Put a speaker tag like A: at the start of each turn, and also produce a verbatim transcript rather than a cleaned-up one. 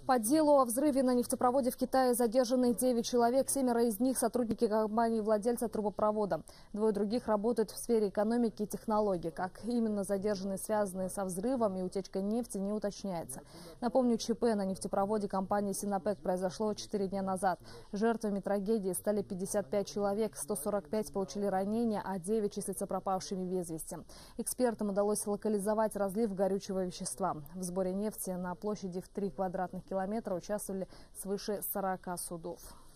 A: По делу о взрыве на нефтепроводе в Китае задержаны девять человек. Семеро из них – сотрудники компании-владельца трубопровода. Двое других работают в сфере экономики и технологий. Как именно задержаны, связанные со взрывом и утечкой нефти, не уточняется. Напомню, ЧП на нефтепроводе компании «Синопек» произошло четыре дня назад. Жертвами трагедии стали пятьдесят пять человек, сто сорок пять получили ранения, а девять числятся пропавшими без вести. Экспертам удалось локализовать разлив горючего вещества. В сборе нефти на площади в три квадратных километра участвовали свыше сорока судов.